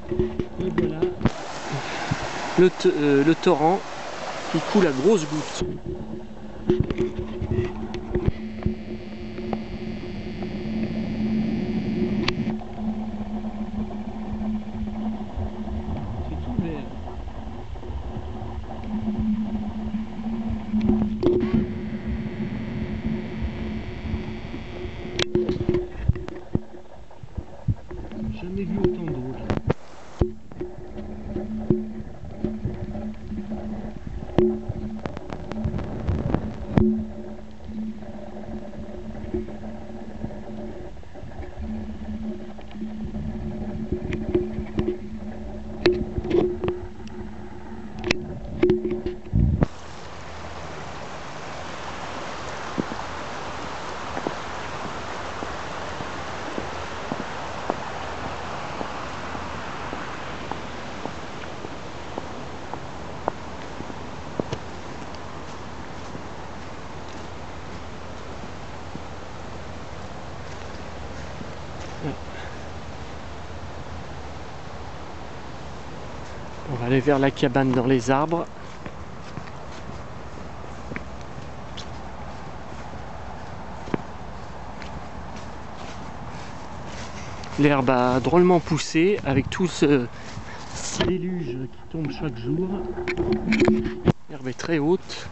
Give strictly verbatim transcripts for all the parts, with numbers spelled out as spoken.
Et voilà le, euh, le torrent qui coule à grosses gouttes. C'est tout vert. Jamais vu autant d'eau là. On va aller vers la cabane dans les arbres. L'herbe a drôlement poussé avec tout ce déluge qui tombe chaque jour. L'herbe est très haute.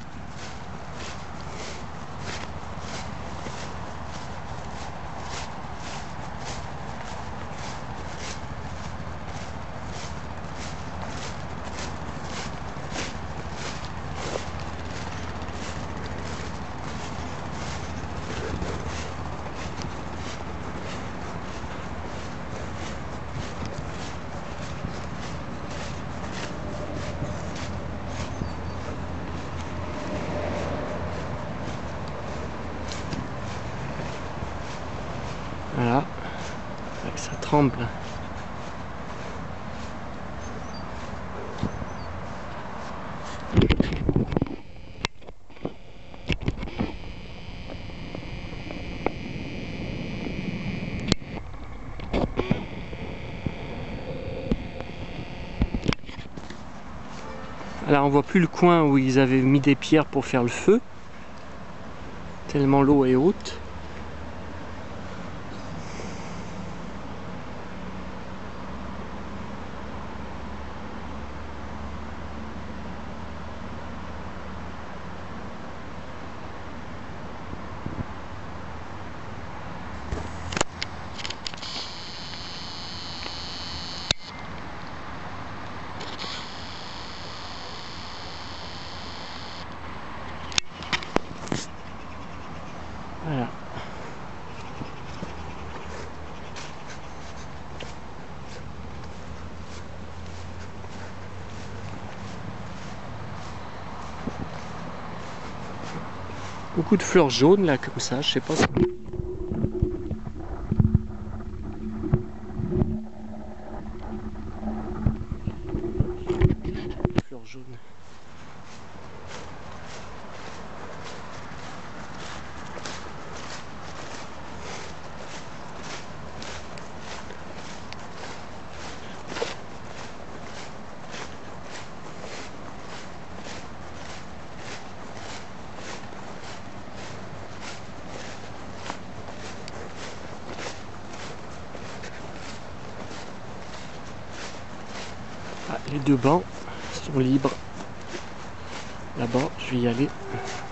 Voilà, ça tremble. Là on voit plus le coin où ils avaient mis des pierres pour faire le feu, tellement l'eau est haute. Voilà. Beaucoup de fleurs jaunes là comme ça, je sais pas. Fleurs jaunes. Ah, les deux bancs sont libres. Là-bas, je vais y aller.